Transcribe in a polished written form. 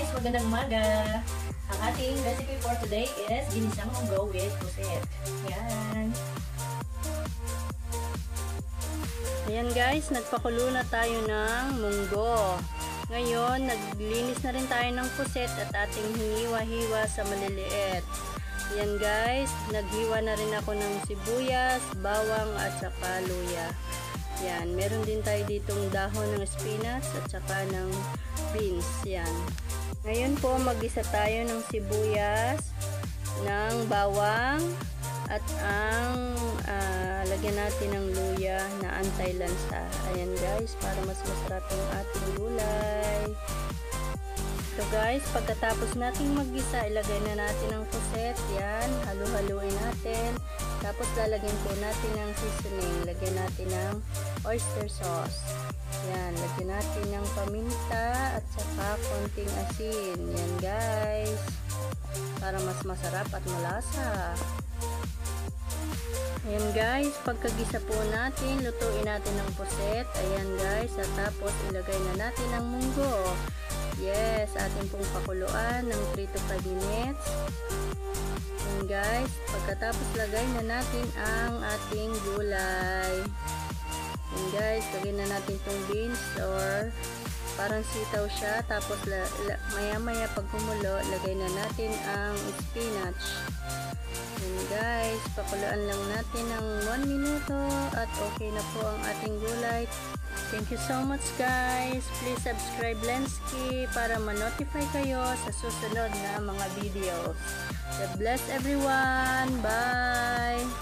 guys! Magandang umaga! Ang ating recipe for today is ginisang monggo with puset. Yan! Ayan guys, nagpakulo na tayo ng monggo. Ngayon, naglinis na rin tayo ng puset at ating hiniwa-hiwa sa maliliit. Ayan guys, naghiwa na rin ako ng sibuyas, bawang at saka luya. Yan, meron din tayo ditong dahon ng spinach at saka ng beans. Yan. Ngayon po, mag-isa tayo ng sibuyas, ng bawang, at ang lagyan natin ng luya na anti-lansa. Ayan guys, para mas masarap yung ating gulay. So guys, pagkatapos nating mag-isa, ilagay na natin ang puset. Yan, halu-haluin natin. Tapos lalagyan po natin ng seasoning. Lagyan natin ng oyster sauce. Yan, lagyan natin ng paminta at saka konting asin. Yan guys, para mas masarap at malasa. Ayan guys, pagkagisa po natin, lutuin natin ng puset. Ayan guys, at tapos ilagay na natin ang munggo. Yes, atin pong pakuluan ng 3 to 5 minutes. And guys, pagkatapos lagay na natin ang ating gulay. And guys, lagay na natin itong beans or parang sitaw siya. Tapos maya-maya pag kumulo, lagay na natin ang spinach. And guys, pakuluan lang natin ng 1 minuto at okay na po ang ating gulay. Thank you so much guys. Please subscribe Lenski para ma-notify kayo sa susunod na mga videos. God bless everyone. Bye!